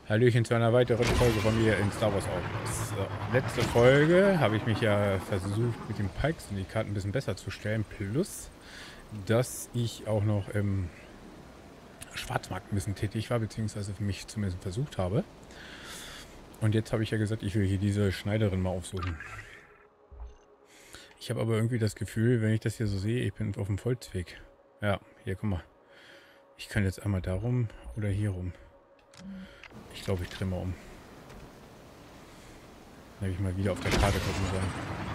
Hallöchen zu einer weiteren Folge von mir in Star Wars Outlaws. So, letzte Folge habe ich mich ja versucht, mit dem Pike-Syndikat ein bisschen besser zu stellen. Plus, dass ich auch noch im Schwarzmarkt ein bisschen tätig war, beziehungsweise für mich zumindest versucht habe. Und jetzt habe ich ja gesagt, ich will hier diese Schneiderin mal aufsuchen. Ich habe aber irgendwie das Gefühl, wenn ich das hier so sehe, ich bin auf dem Holzweg. Ja, hier, guck mal. Ich kann jetzt einmal da rum oder hier rum. Ich glaube, ich drehe mal um. Dann habe ich mal wieder auf der Karte gucken sollen.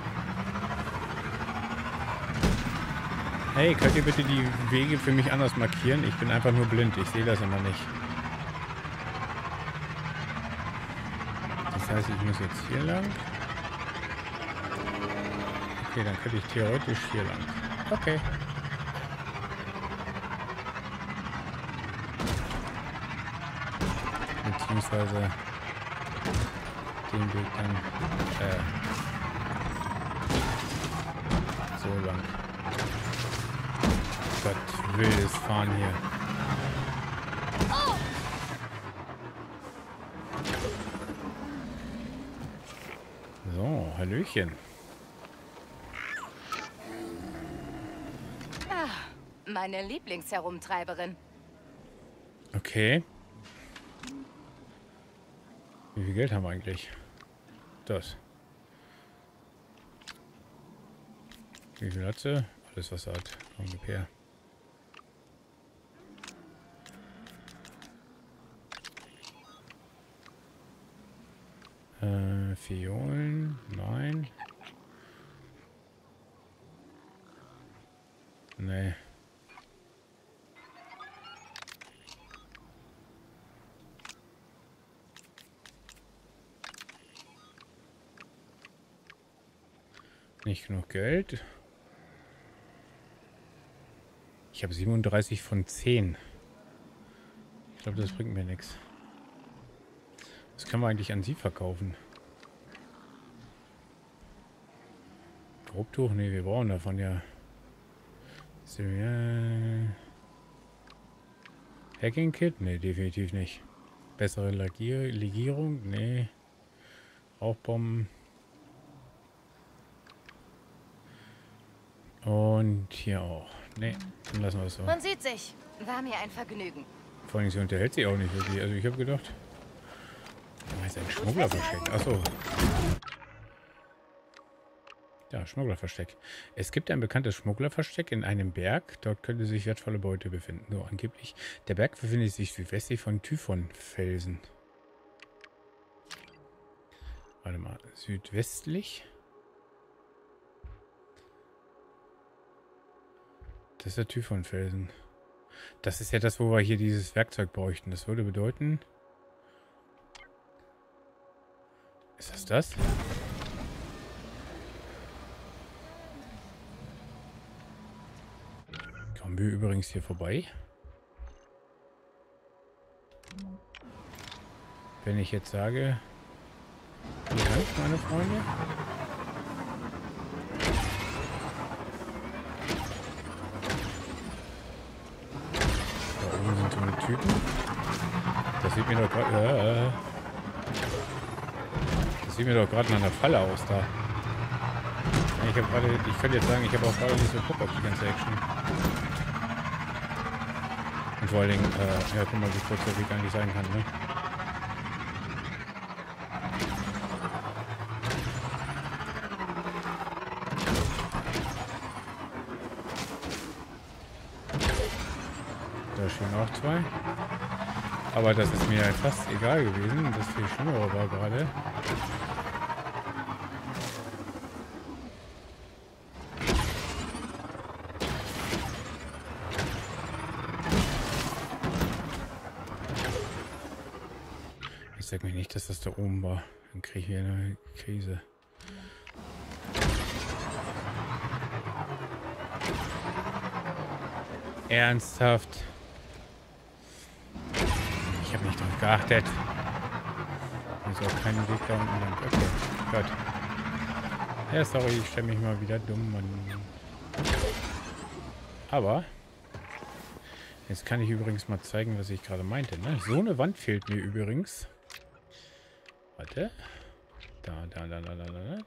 Hey, könnt ihr bitte die Wege für mich anders markieren? Ich bin einfach nur blind. Ich sehe das immer nicht. Das heißt, ich muss jetzt hier lang. Okay, dann könnte ich theoretisch hier lang. Okay. Beziehungsweise den Weg dann so lang. Gott, wildes Fahren hier. So, Hallöchen. Meine Lieblingsherumtreiberin. Okay. Wie viel Geld haben wir eigentlich? Das. Wie viel hat sie? Alles, was sie hat. Ungefähr. Fiolen? Nein. Nee. Nicht genug Geld. Ich habe 37 von 10. Ich glaube, das bringt mir nichts. Was können wir eigentlich an sie verkaufen? Grobtuch? Ne, wir brauchen davon ja. Hacking Kit? Ne, definitiv nicht. Bessere Legierung? Ne. Rauchbomben. Und hier auch. Ne, dann lassen wir es so. Man sieht sich. War mir ein Vergnügen. Vor allem, sie unterhält sich auch nicht wirklich. Also ich habe gedacht, da ist ein Schmuggler versteckt. Achso. Ja, Schmugglerversteck. Es gibt ein bekanntes Schmugglerversteck in einem Berg. Dort könnte sich wertvolle Beute befinden. So, angeblich. Der Berg befindet sich südwestlich von Typhonfelsen. Warte mal. Südwestlich? Das ist der Typhonfelsen. Das ist ja das, wo wir hier dieses Werkzeug bräuchten. Das würde bedeuten... Ist das das? Kommen wir übrigens hier vorbei? Wenn ich jetzt sage... Vielen Dank, meine Freunde. Da oben sind so eine Typen. Das sieht mir doch gerade... Das sieht mir doch gerade nach einer Falle aus da. Ich habe gerade... Ich könnte jetzt sagen, ich habe auch gerade nicht so Bock auf die ganze Action. Und vor allen Dingen, ja, guck mal, wie kurz der Weg eigentlich sein kann, ne? Da stehen auch zwei. Aber das ist mir fast egal gewesen. Das viel Schlimmere war gerade. Ich sag mir nicht, dass das da oben war. Dann kriege ich hier eine Krise. Ernsthaft? Ich habe nicht drauf geachtet. Hier ist auch kein Weg da unten lang. Okay, gut. Ja, sorry, ich stelle mich mal wieder dumm, Mann. Aber jetzt kann ich übrigens mal zeigen, was ich gerade meinte. Ne? So eine Wand fehlt mir übrigens. Warte. Da.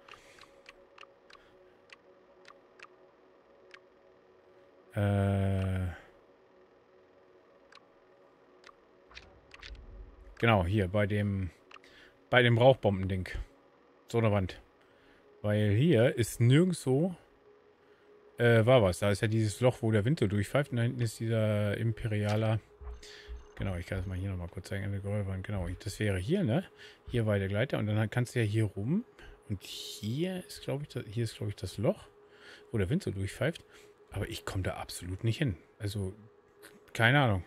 Genau, hier bei dem Rauchbombending. So eine Wand. Weil hier ist nirgendwo war was. Da ist ja dieses Loch, wo der Wind so durchpfeift. Und da hinten ist dieser Imperialer. Genau, ich kann es mal hier nochmal kurz zeigen. Eine Geröllwand. Genau, das wäre hier, ne? Hier war der Gleiter. Und dann kannst du ja hier rum. Und hier ist, glaube ich, das Loch, wo der Wind so durchpfeift. Aber ich komme da absolut nicht hin. Also, keine Ahnung.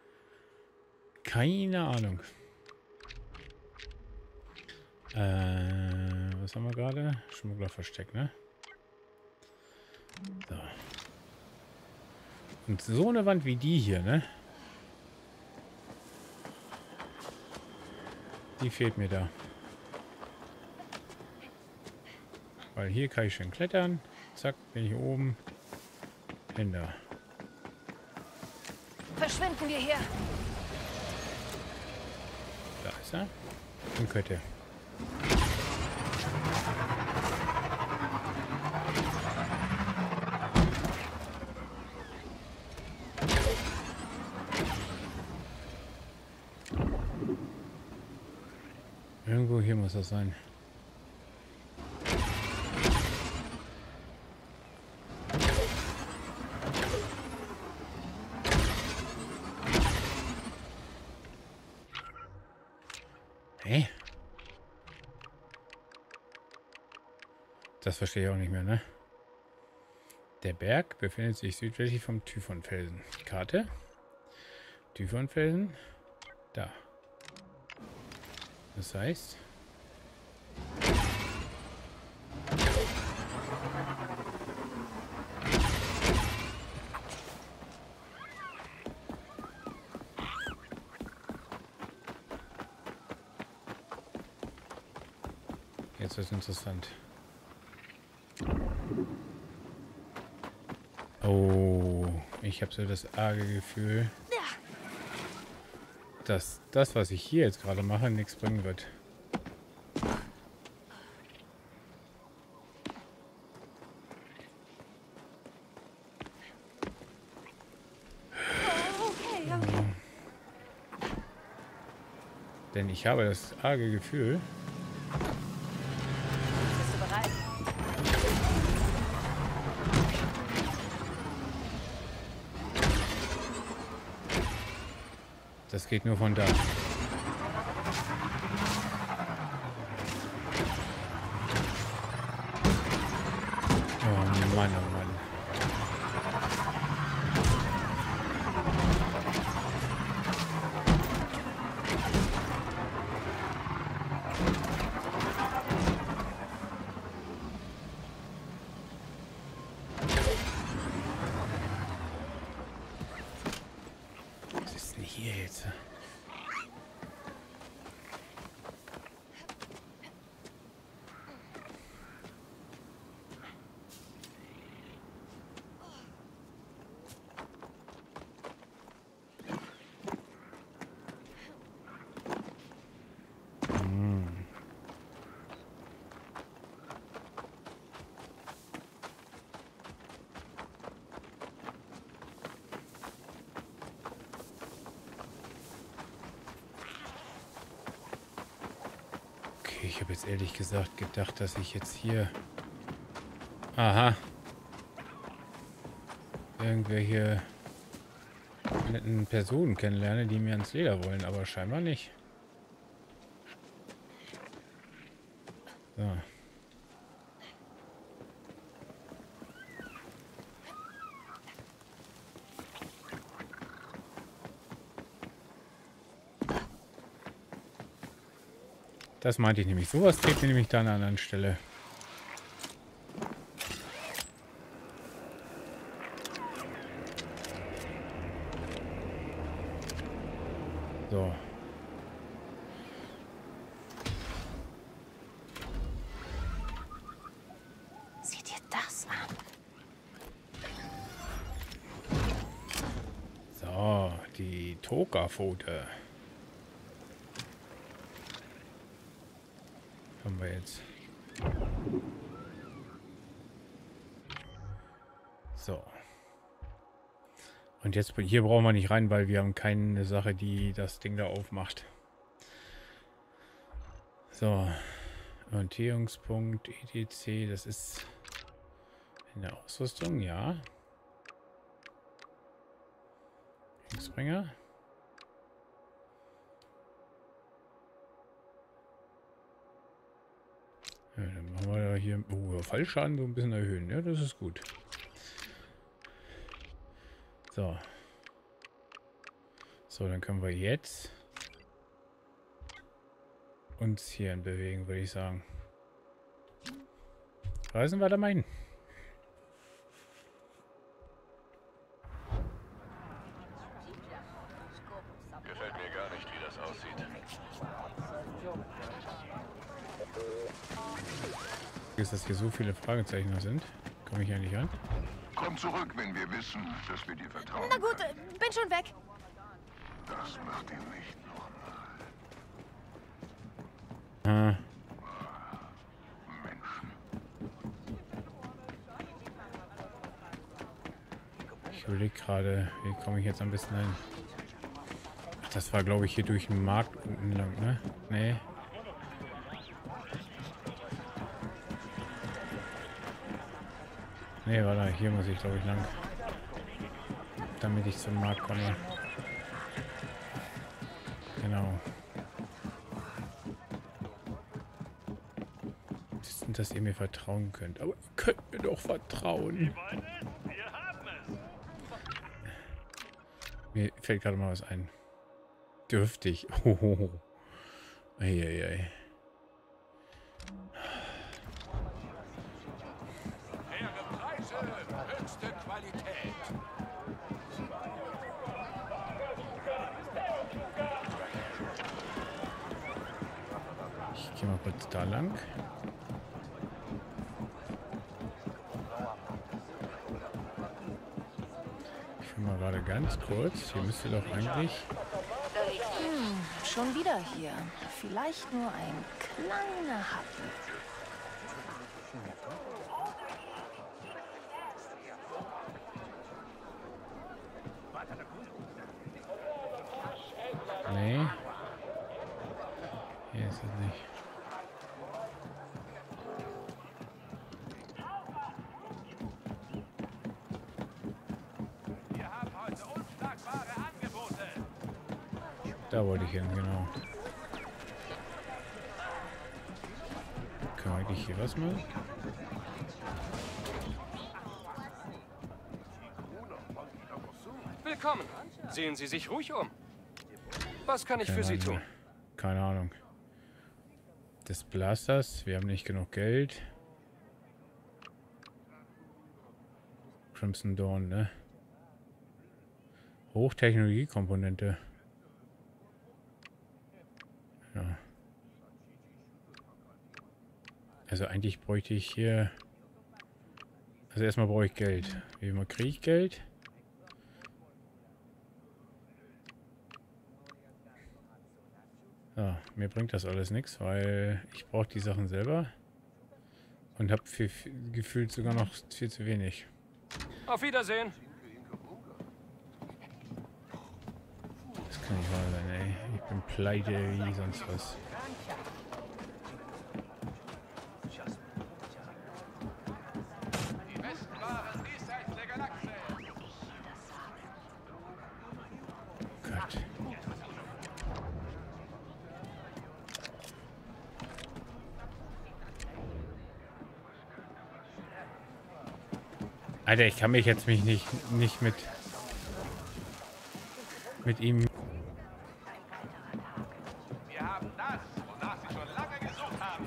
Keine Ahnung. Was haben wir gerade? Schmugglerversteck, ne? So. Und so eine Wand wie die hier, ne? Die fehlt mir da. Weil hier kann ich schön klettern. Zack, bin ich oben. Hände. Verschwinden wir hier. Da ist er. Und Kötte. Irgendwo hier muss das sein. Hä? Das verstehe ich auch nicht mehr, ne? Der Berg befindet sich südwestlich vom Typhonfelsen. Die Karte. Typhonfelsen. Da. Das heißt... Jetzt wird es interessant. Oh, ich habe so das arge Gefühl, dass das, was ich hier jetzt gerade mache, nichts bringen wird. Denn ich habe das arge Gefühl... Bist du bereit? Das geht nur von da. Oh Mann, oh Mann. Was ist denn hier jetzt? Ich habe jetzt ehrlich gesagt gedacht, dass ich jetzt hier... Aha. Irgendwelche netten Personen kennenlerne, die mir ans Leder wollen, aber scheinbar nicht. So. Das meinte ich nämlich. Sowas fehlt mir nämlich da an einer anderen Stelle. So. Sieh dir das an. So, die Toka-Pfote. haben wir jetzt. So. Und jetzt hier brauchen wir nicht rein, weil wir haben keine Sache, die das Ding da aufmacht. So. Orientierungspunkt, ETC, das ist in der Ausrüstung, ja. Springer. Ja, dann machen wir hier Fallschaden so ein bisschen erhöhen. Ja, das ist gut. So. So, dann können wir jetzt uns hierhin bewegen, würde ich sagen. Reisen wir da mal hin. Gefällt mir gar nicht, wie das aussieht. Ist, dass hier so viele Fragezeichen sind. Komme ich ja nicht an. Komm zurück, wenn wir wissen, dass wir dir vertrauen. Na gut, bin schon weg. Das macht ihn nicht nochmal. Ah, Menschen. ich überlege gerade, wie komme ich jetzt am besten hin? Ach, das war, glaube ich, hier durch den Markt unten lang, ne? Nee. Nee, warte, hier muss ich, glaube ich, lang. Damit ich zum Markt komme. Genau. Das ist, dass ihr mir vertrauen könnt. Aber ihr könnt mir doch vertrauen. Wir haben es. Mir fällt gerade mal was ein. Dürftig. Hohoho. Eieiei. Faire Preise, höchste Qualität. Ich gehe mal kurz da lang. Ich will mal gerade ganz kurz. Hier müsste doch eigentlich... Schon wieder hier. Vielleicht nur ein kleiner Happen. Nee. Hier ist es nicht. Wir haben heute unschlagbare Angebote. Da wollte ich hin, genau. Kann ich hier was machen? Willkommen. Sehen Sie sich ruhig um. Was kann ich für Sie tun? Keine Ahnung. Des Blasters. Wir haben nicht genug Geld. Crimson Dawn, ne? Hochtechnologiekomponente. Ja. Also eigentlich bräuchte ich hier... Also erstmal brauche ich Geld. Wie immer kriege ich Geld? Ja, mir bringt das alles nichts, weil ich brauche die Sachen selber. Und habe gefühlt sogar noch viel zu wenig. Auf Wiedersehen. Das kann nicht wahr sein, ey. Ich bin pleite wie sonst was. Die besten Waren diesseits der Galaxie. Gott. Alter, ich kann mich jetzt nicht mit ihm... Wir haben das, wonach Sie schon lange gesucht haben.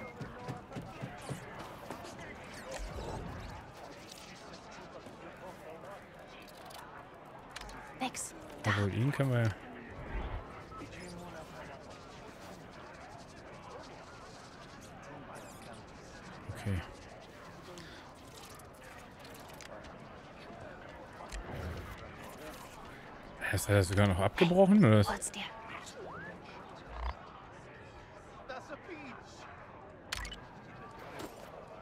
Nix. Obwohl, ihn können wir... Okay. Hast du das sogar noch abgebrochen, oder? Hol's dir. Das ist Peach.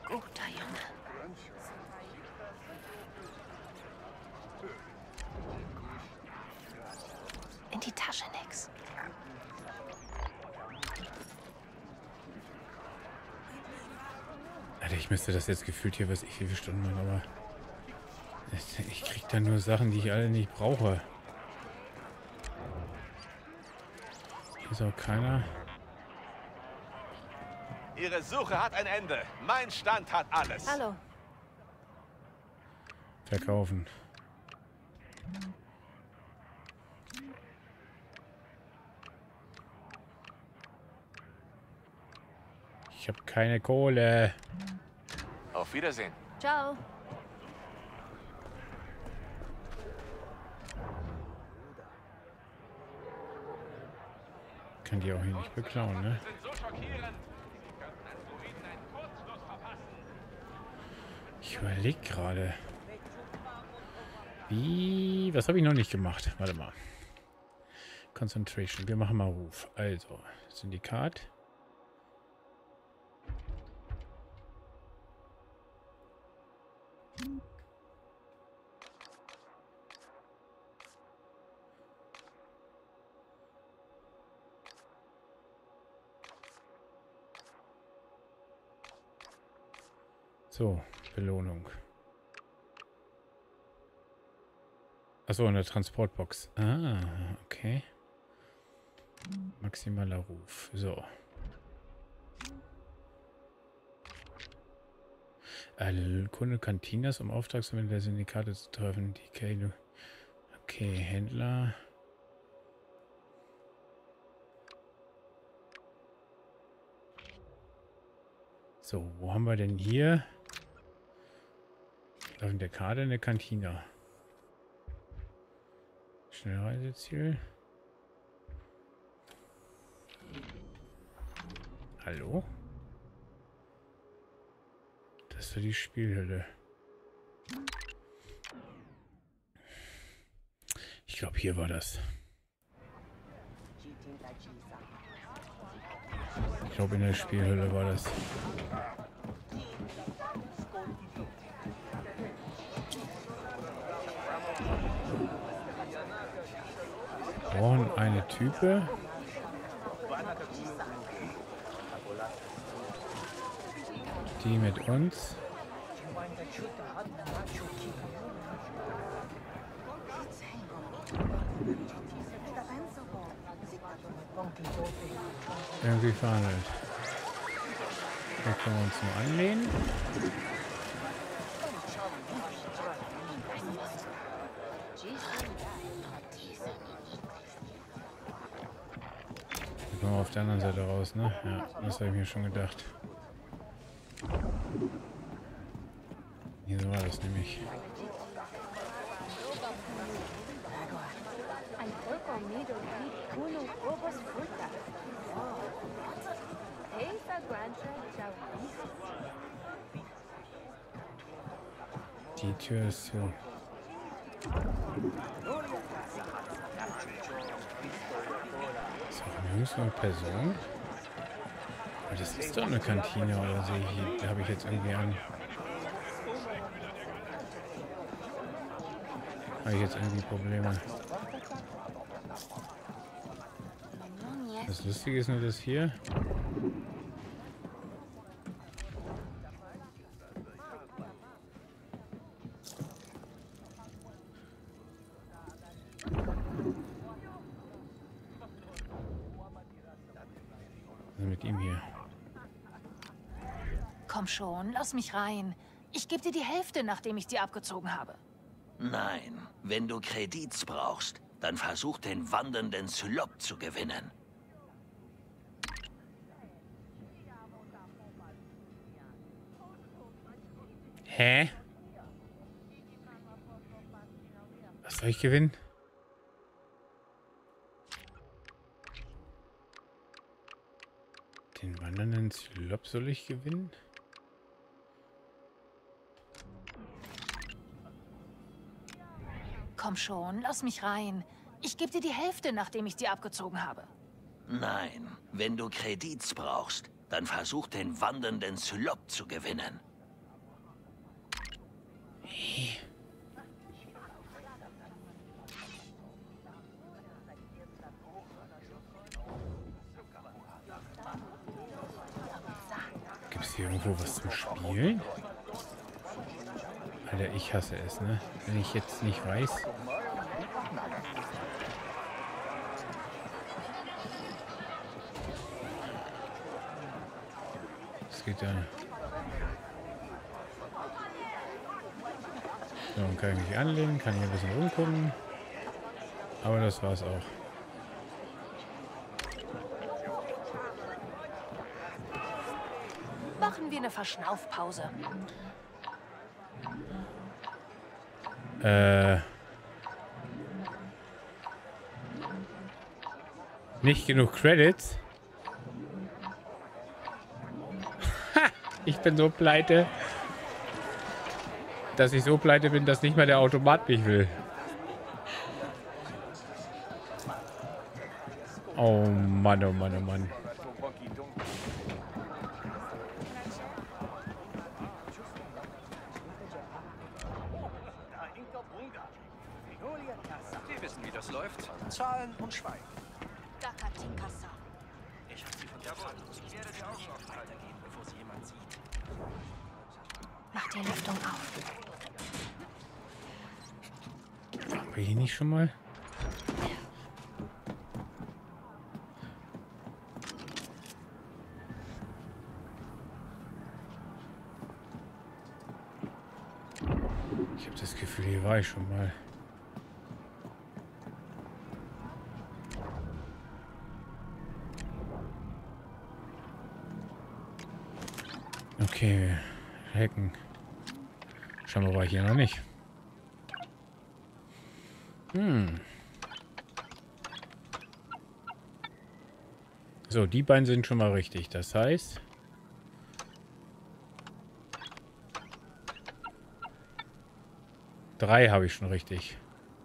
Guter Junge. In die Tasche nix. Alter, ich müsste das jetzt gefühlt hier, weiß ich, wie viele Stunden machen, aber ich krieg da nur Sachen, die ich alle nicht brauche. Hier ist auch keiner. Ihre Suche hat ein Ende. Mein Stand hat alles. Hallo. Verkaufen. Ich habe keine Kohle. Auf Wiedersehen. Ciao. Kann die auch hier nicht beklauen, ne? Sind so schockierend. Sie könnten als Druiden einen Kurzschluss verpassen. Ich überlege gerade. Wie? Was habe ich noch nicht gemacht? Warte mal. Concentration. Wir machen mal Ruf. Also, Syndikat. So, Belohnung. Achso, eine Transportbox. Ah, okay. Maximaler Ruf. So. Kunde Cantinas, um Auftragsmittel der Syndikate zu treffen. DK. Okay, Händler. So, wo haben wir denn hier? Auf der Karte eine Kantina. Schnellreiseziel. Hallo? Das ist doch die Spielhülle. Ich glaube, hier war das. Ich glaube, in der Spielhülle war das. Wir brauchen eine Type. Die mit uns. Irgendwie verhandelt. Hier können wir uns nur anlehnen. Hier kommen wir auf der anderen Seite raus, ne? Ja, das habe ich mir schon gedacht. Hier so war das nämlich. Die Tür ist zu. Ist auch nirgends eine Person? Aber das ist doch eine Kantine, oder sehe ich hier? Da habe ich jetzt irgendwie an. Habe ich jetzt irgendwie Probleme. Das Lustige ist nur, dass hier. Was ist mit ihm hier? Komm schon, lass mich rein. Ich gebe dir die Hälfte, nachdem ich sie abgezogen habe. Nein, wenn du Kredits brauchst, dann versuch den wandernden Zylop zu gewinnen. Hä? Was soll ich gewinnen? Den wandernden Zylop soll ich gewinnen? Komm schon, lass mich rein. Ich gebe dir die Hälfte, nachdem ich sie abgezogen habe. Nein, wenn du Kredits brauchst, dann versuch den wandernden Zylop zu gewinnen. Nee. Gibt es hier irgendwo was zum Spielen? Alter, ich hasse es, ne? Wenn ich jetzt nicht weiß. Das geht ja. So, dann kann ich mich anlehnen, kann hier ein bisschen rumgucken. Aber das war's auch. Machen wir eine Verschnaufpause. Nicht genug Credits. Ha! Ich bin so pleite, dass ich so pleite bin, dass nicht mal der Automat mich will. Oh Mann, oh Mann, oh Mann. Sie wissen, wie das läuft. Zahlen und Schweigen. Dakatinkasa. Ich habe sie von der Wand. Ich werde dir auch noch weitergehen, bevor sie jemand sieht. Mach die Lüftung auf. Waren wir hier nicht schon mal? Ich habe das Gefühl, hier war ich schon mal. Okay, hacken. Scheinbar war ich hier noch nicht. So, die beiden sind schon mal richtig. Das heißt... Drei habe ich schon richtig.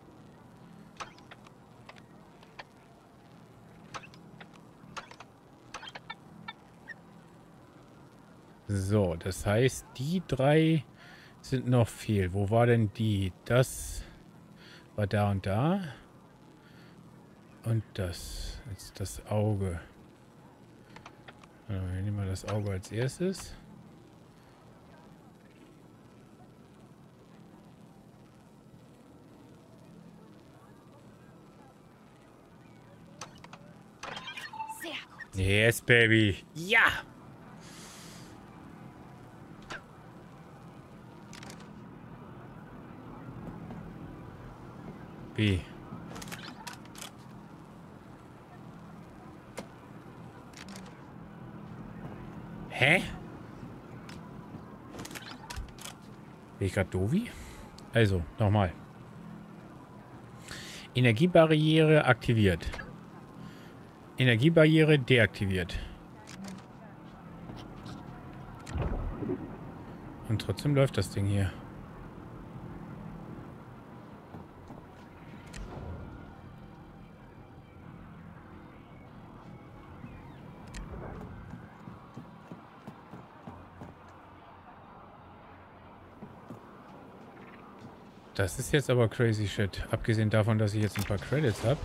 So, das heißt, die drei sind noch fehl. Wo war denn die? Das war da und da. Und das. Jetzt das Auge. Wir nehmen mal das Auge als erstes. Sehr gut. Yes, baby. Ja! Wie? Hä? Bin ich gerade doofi? Also, nochmal. Energiebarriere aktiviert. Energiebarriere deaktiviert. Und trotzdem läuft das Ding hier. Das ist jetzt aber crazy shit. Abgesehen davon, dass ich jetzt ein paar Credits habe.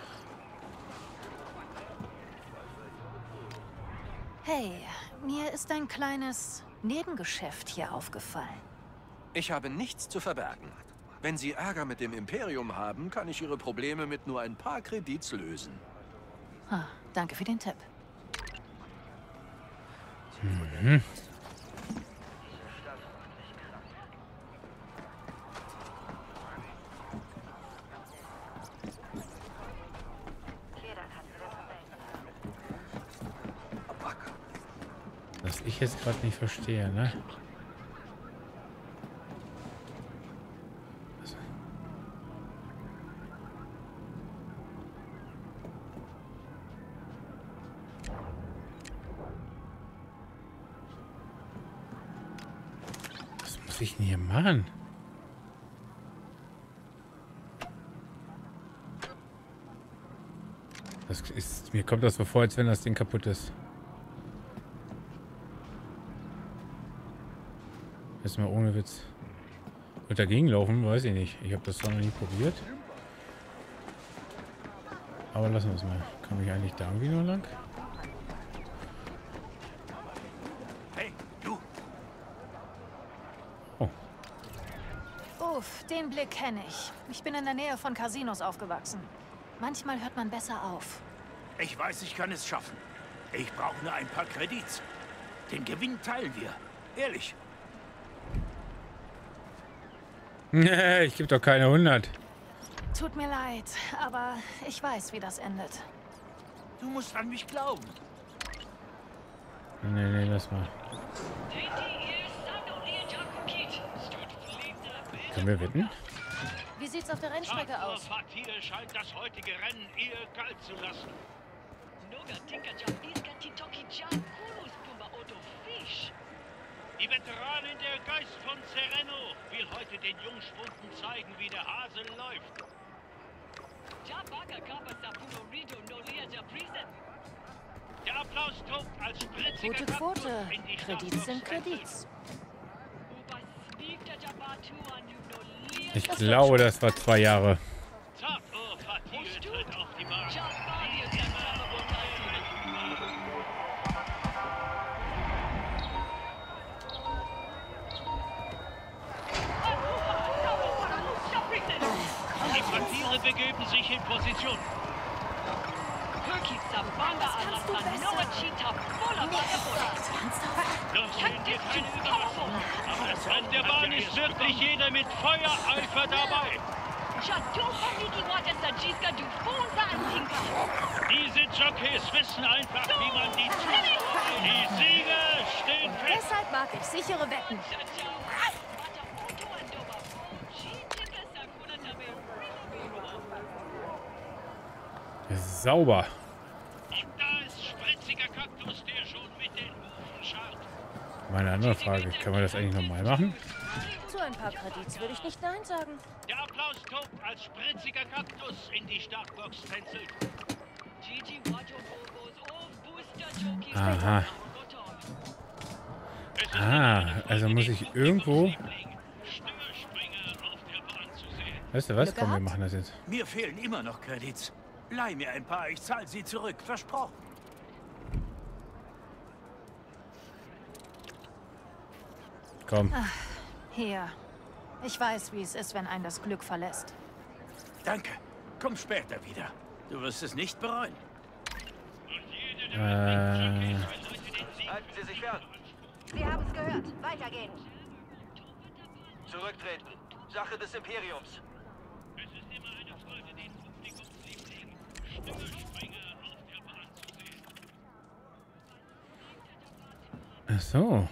Hey, mir ist ein kleines Nebengeschäft hier aufgefallen. Ich habe nichts zu verbergen. Wenn Sie Ärger mit dem Imperium haben, kann ich Ihre Probleme mit nur ein paar Kredits lösen. Danke für den Tipp. Was ich jetzt gerade nicht verstehe, ne? Was muss ich denn hier machen? Das ist, mir kommt das so vor, als wenn das Ding kaputt ist. Jetzt mal ohne Witz. Und dagegen laufen, weiß ich nicht. Ich habe das noch nie probiert. Aber lassen wir es mal. Kann ich eigentlich da irgendwie noch lang? Hey, du! Oh. Uff, den Blick kenne ich. Ich bin in der Nähe von Casinos aufgewachsen. Manchmal hört man besser auf. Ich weiß, ich kann es schaffen. Ich brauche nur ein paar Kredits. Den Gewinn teilen wir. Ehrlich. Ich gebe doch keine 100. Tut mir leid, aber ich weiß, wie das endet. Du musst an mich glauben. Nee, lass mal. Können wir wetten? Wie sieht's auf der Rennstrecke aus? Fatir scheint das heutige Rennen eher kalt zu lassen. Die Veteranin der Geist von Sereno will heute den Jungspunden zeigen, wie der Hase läuft. Der Applaus tobt als spritziger Gute Kaktus Quote. in die Kredits sind Startbox. Kredits. Ich glaube, das war 2 Jahre. Zappo Fatir tritt auf die Bahn. Die Fatiere begeben sich in Position. Doch sehen wir keine Überraschung. Am Rand der Bahn ist wirklich jeder mit Feuereifer dabei. Diese Jockeys wissen einfach, wie man die tut. Die Sieger stehen fest. Deshalb mag ich sichere Wetten. Sauber. Und da ist spritziger Kaktus, der schon mit den Hufen scharrt. Meine andere Frage, kann man das eigentlich normal machen? Zu ein paar Kredits würde ich nicht Nein sagen. Der Applaus tobt als spritziger Kaktus in die Startbox tänzelt. Aha. Also muss ich irgendwo... Weißt du was? Komm, wir machen das jetzt. Mir fehlen immer noch Kredits. Leih mir ein paar, ich zahle sie zurück. Versprochen. Komm. Hier. Ich weiß, wie es ist, wenn einen das Glück verlässt. Danke. Komm später wieder. Du wirst es nicht bereuen. Halten Sie sich fern. Wir haben es gehört. Weitergehen. Zurücktreten. Sache des Imperiums. Ach so.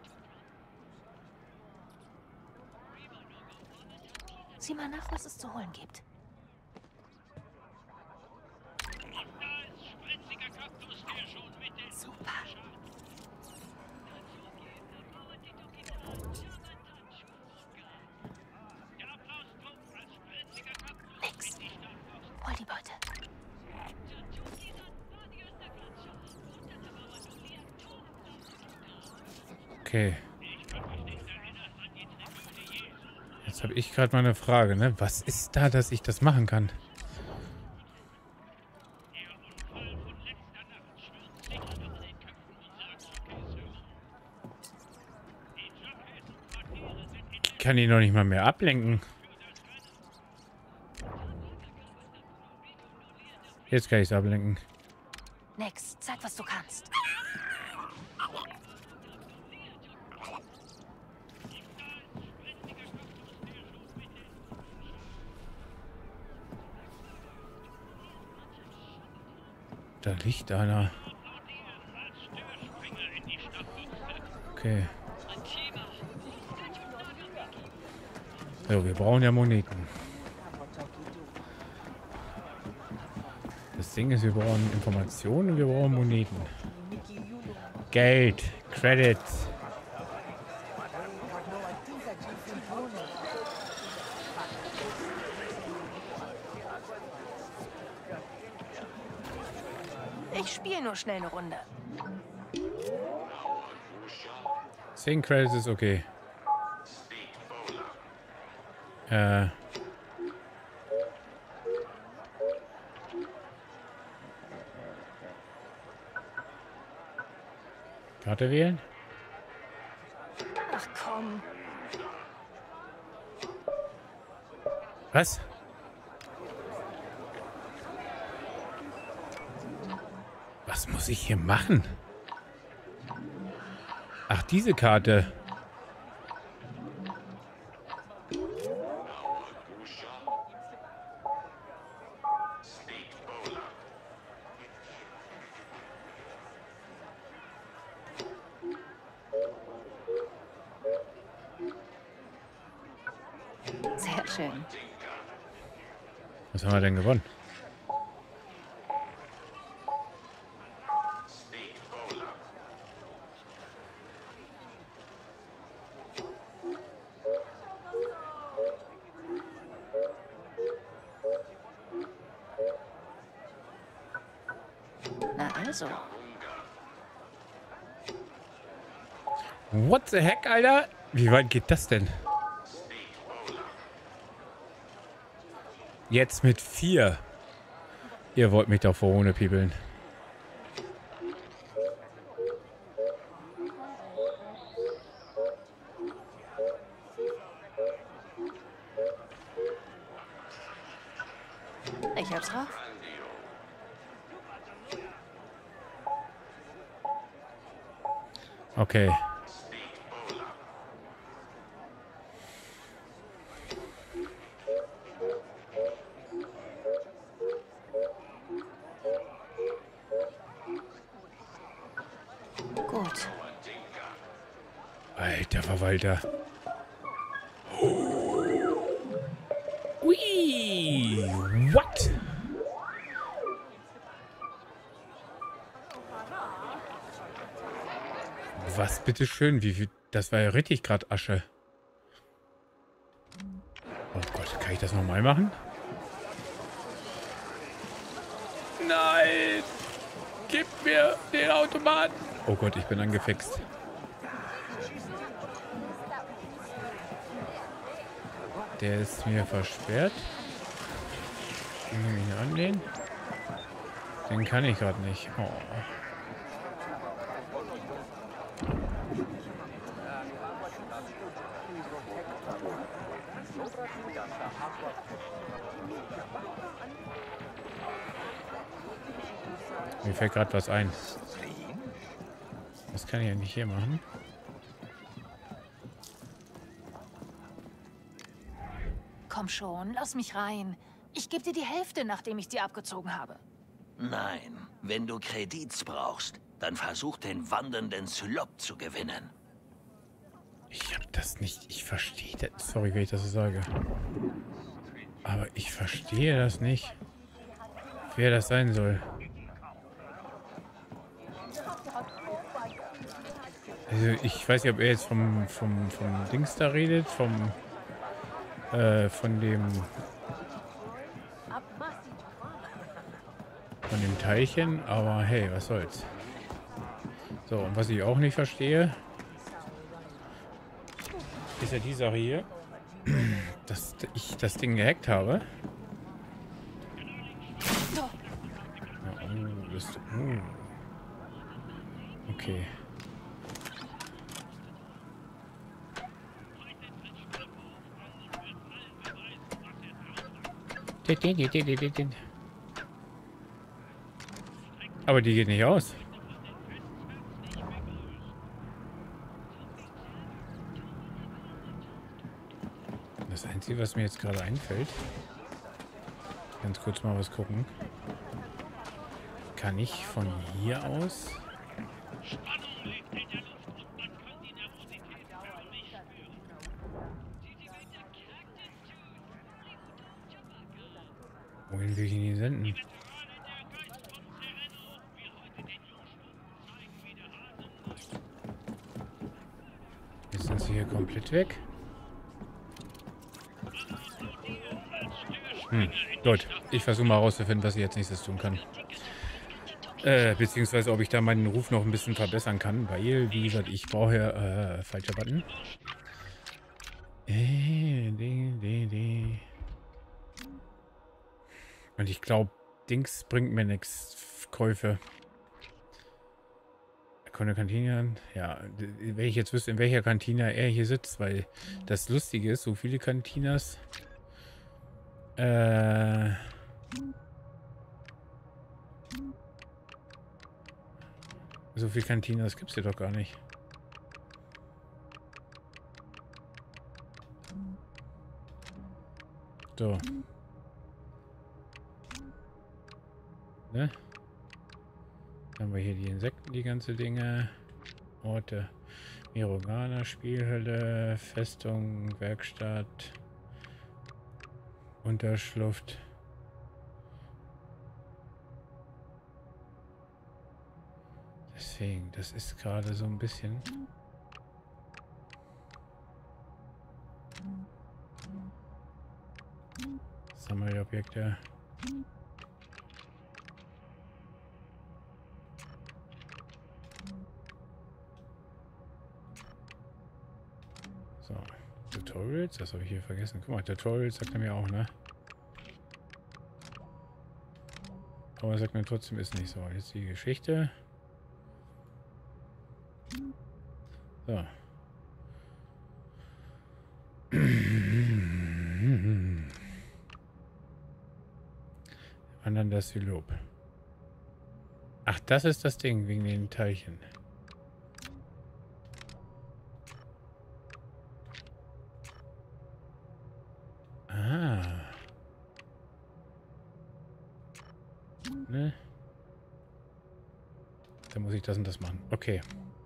Sieh mal nach, was es zu holen gibt. Super. Nix. Hol die Beute. Okay. Jetzt habe ich gerade mal eine Frage, ne? Was ist da, dass ich das machen kann? Ich kann ihn noch nicht mal mehr ablenken. Jetzt kann ich es ablenken. Nix. Zeig, was du kannst. Da liegt einer. Okay. So, wir brauchen ja Moneten. Das Ding ist, wir brauchen Informationen und wir brauchen Moneten. Geld, Credits. Ich spiele nur schnell eine Runde. 10 Credits ist okay. Karte wählen? Ach komm. Was? Was muss ich hier machen? Ach, diese Karte. Sehr schön. Was haben wir denn gewonnen? Na also. What the heck, Alter? Wie weit geht das denn? Jetzt mit 4. Ihr wollt mich doch vor ohne piebeln. Ich hab's drauf. Okay. Gut. Alter Verwalter. Ui, what? Was bitteschön? Wie viel? Das war ja richtig gerade Asche. Oh Gott, kann ich das nochmal machen? Nein! Gib mir den Automaten! Oh Gott, ich bin angefixt. Der ist mir versperrt. Nehme ich an den. Den kann ich gerade nicht. Oh. Mir fällt gerade was ein. Das kann ich ja nicht hier machen. Komm schon, lass mich rein. Ich gebe dir die Hälfte, nachdem ich sie abgezogen habe. Nein, wenn du Kredits brauchst, dann versuch den wandernden Slop zu gewinnen. Ich hab das nicht. Ich verstehe das. Sorry, wenn ich das so sage. Aber ich verstehe das nicht. Wer das sein soll. Also ich weiß nicht, ob er jetzt vom Dings da redet, von dem Teilchen, aber hey, was soll's. So, und was ich auch nicht verstehe, ist ja die Sache hier, dass ich das Ding gehackt habe. Ja, oh, das, okay. Aber die geht nicht aus. Das Einzige, was mir jetzt gerade einfällt, ganz kurz mal was gucken. Kann ich von hier aus? Wohin will ich ihn hier senden? Jetzt sind sie hier komplett weg. Gut, ich versuche mal herauszufinden, was ich jetzt nächstes tun kann. Beziehungsweise, ob ich da meinen Ruf noch ein bisschen verbessern kann, weil, wie gesagt, ich brauche ja... falscher Button. Und ich glaube, Dings bringt mir nichts. Käufe. Konnte Kantine. Ja, wenn ich jetzt wüsste, in welcher Kantine er hier sitzt, weil das Lustige ist, so viele Kantinas. So viele Kantinas gibt es hier doch gar nicht. So. Ne? Dann haben wir hier die Insekten, die ganze Dinge. Orte. Mirogana, Spielhölle, Festung, Werkstatt, Unterschlupft. Deswegen, das ist gerade so ein bisschen... Sammelobjekte. So, Tutorials, das habe ich hier vergessen. Guck mal, Tutorials sagt er mir auch, ne? Aber er sagt mir trotzdem, ist nicht so. Jetzt die Geschichte. So. Wandern das Sylop. Ach, das ist das Ding wegen den Teilchen. Ah. Ne? Da muss ich das und das machen. Okay.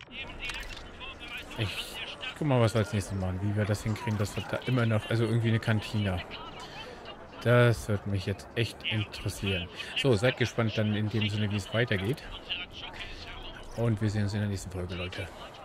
Ich guck mal, was wir als nächstes machen. Wie wir das hinkriegen, dass wir da immer noch... Also irgendwie eine Kantine. Das wird mich jetzt echt interessieren. So, seid gespannt dann in dem Sinne, wie es weitergeht. Und wir sehen uns in der nächsten Folge, Leute.